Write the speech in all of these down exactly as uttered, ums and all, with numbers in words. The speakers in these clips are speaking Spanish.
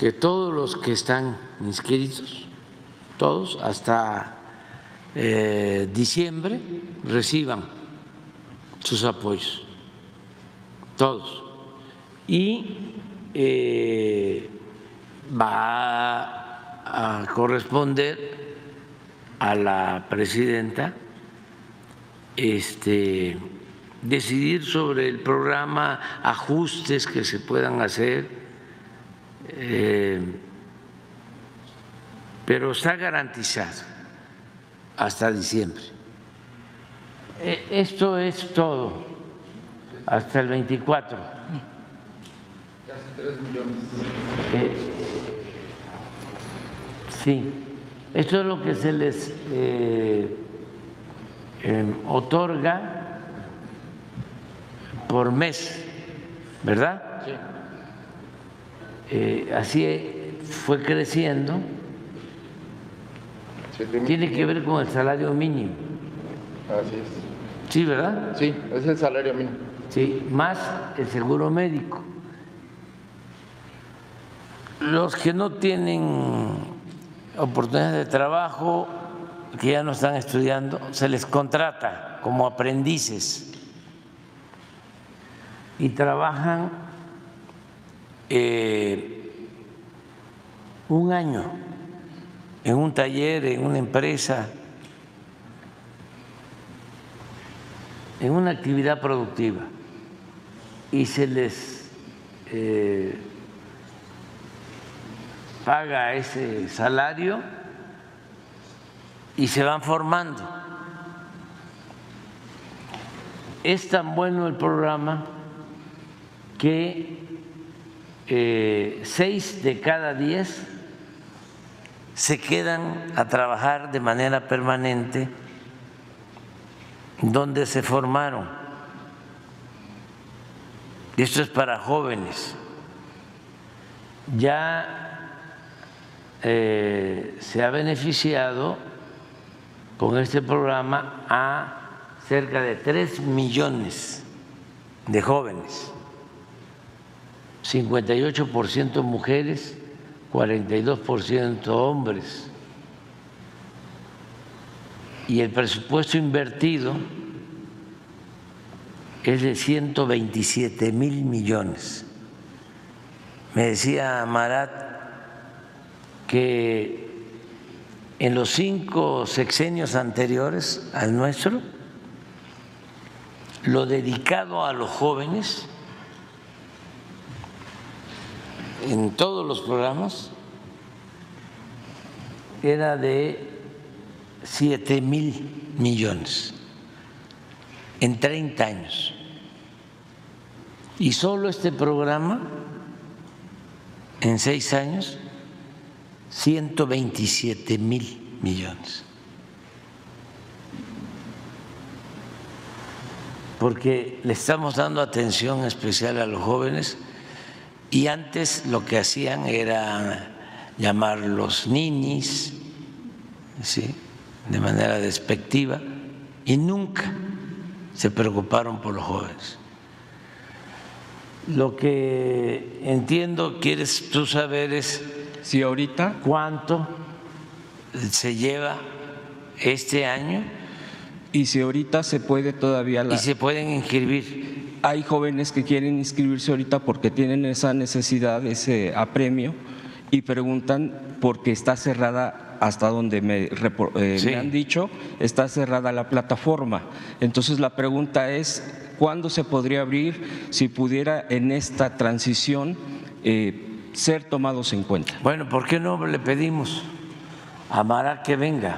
que todos los que están inscritos, todos hasta eh, diciembre, reciban sus apoyos, todos. Y eh, va a corresponder a la presidenta este, decidir sobre el programa, ajustes que se puedan hacer, eh, pero está garantizado hasta diciembre. Eh, esto es todo, hasta el veinticuatro. Casi tres millones. Eh, sí, esto es lo que se les eh, eh, otorga por mes, ¿verdad? Sí. Eh, así fue creciendo. Tiene que ver con el salario mínimo. Así es. Sí, ¿verdad? Sí, es el salario mínimo. Sí, más el seguro médico. Los que no tienen oportunidades de trabajo, que ya no están estudiando, se les contrata como aprendices y trabajan eh, un año en un taller, en una empresa, en una actividad productiva, y se les eh, paga ese salario y se van formando. Es tan bueno el programa que eh, seis de cada diez se quedan a trabajar de manera permanente donde se formaron. Y esto es para jóvenes. Ya eh, se ha beneficiado con este programa a cerca de tres millones de jóvenes, cincuenta y ocho por ciento mujeres, cuarenta y dos por ciento hombres. Y el presupuesto invertido es de ciento veintisiete mil millones. Me decía Marat que en los cinco sexenios anteriores al nuestro, lo dedicado a los jóvenes en todos los programas era de siete mil millones en treinta años. Y solo este programa, en seis años, ciento veintisiete mil millones. Porque le estamos dando atención especial a los jóvenes, y antes lo que hacían era llamarlos ninis, ¿sí?, de manera despectiva, y nunca se preocuparon por los jóvenes. Lo que entiendo quieres tú saber es si ahorita cuánto se lleva este año y si ahorita se puede todavía la... y se pueden inscribir. Hay jóvenes que quieren inscribirse ahorita porque tienen esa necesidad, ese apremio, y preguntan porque está cerrada. Hasta donde me, eh, sí. me han dicho, está cerrada la plataforma. Entonces la pregunta es, ¿cuándo se podría abrir si pudiera en esta transición eh, ser tomados en cuenta? Bueno, ¿por qué no le pedimos a Mara que venga?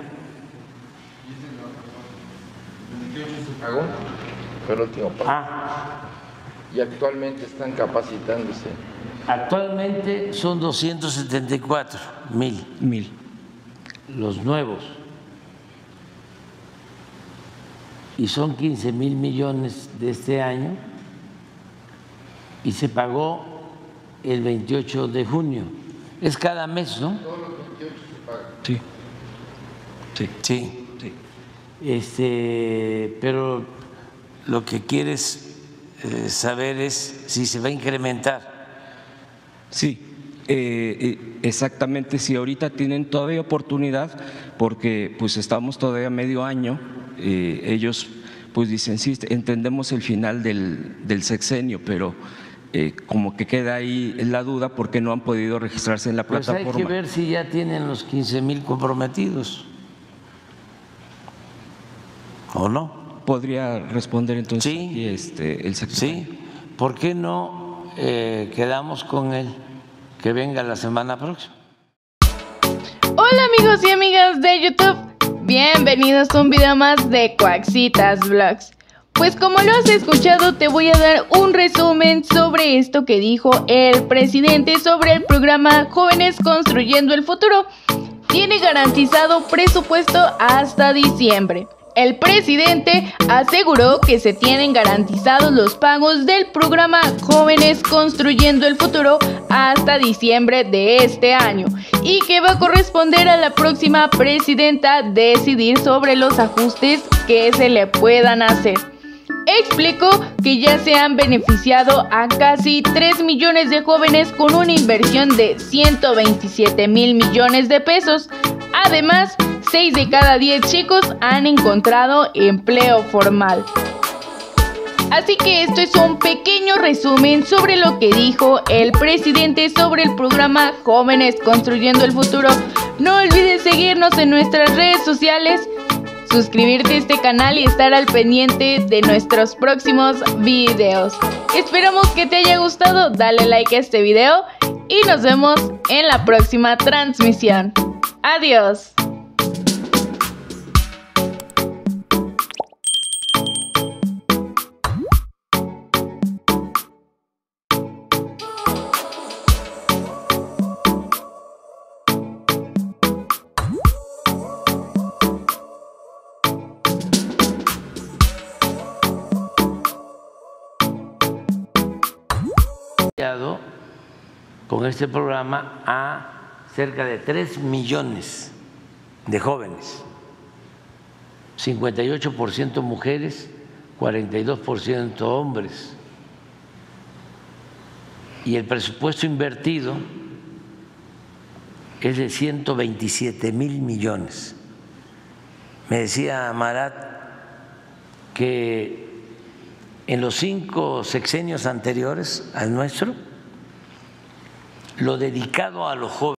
se pagó, fue el último pago. Ah, Y actualmente están capacitándose. actualmente son doscientos setenta y cuatro mil. Mil. Los nuevos, y son quince mil millones de este año, y se pagó el veintiocho de junio. Es cada mes, ¿no? Todos los veintiocho se pagan. Sí. Sí. Sí. Sí. Este, pero lo que quieres eh, saber es si se va a incrementar. Sí. Eh, exactamente, si ahorita tienen todavía oportunidad, porque pues estamos todavía medio año, eh, ellos pues dicen, sí, entendemos el final del, del sexenio, pero eh, como que queda ahí la duda porque no han podido registrarse en la pues plataforma. Hay que ver si ya tienen los quince mil comprometidos o no. ¿Podría responder entonces sí, aquí, este, el secretario? Sí, ¿por qué no eh, quedamos con él que venga la semana próxima? Hola amigos y amigas de YouTube, bienvenidos a un video más de Cuaxitas Vlogs. Pues como lo has escuchado, te voy a dar un resumen sobre esto que dijo el presidente sobre el programa Jóvenes Construyendo el Futuro. Tiene garantizado presupuesto hasta diciembre. El presidente aseguró que se tienen garantizados los pagos del programa Jóvenes Construyendo el Futuro hasta diciembre de este año y que va a corresponder a la próxima presidenta decidir sobre los ajustes que se le puedan hacer. Explicó que ya se han beneficiado a casi tres millones de jóvenes con una inversión de ciento veintisiete mil millones de pesos. Además, seis de cada diez chicos han encontrado empleo formal. Así que esto es un pequeño resumen sobre lo que dijo el presidente sobre el programa Jóvenes Construyendo el Futuro. No olvides seguirnos en nuestras redes sociales, suscribirte a este canal y estar al pendiente de nuestros próximos videos. Esperamos que te haya gustado, dale like a este video y nos vemos en la próxima transmisión. Adiós. Con este programa a cerca de tres millones de jóvenes, cincuenta y ocho por ciento mujeres, cuarenta y dos por ciento hombres. Y el presupuesto invertido es de ciento veintisiete mil millones. Me decía Marat que en los cinco sexenios anteriores al nuestro, lo dedicado a los jóvenes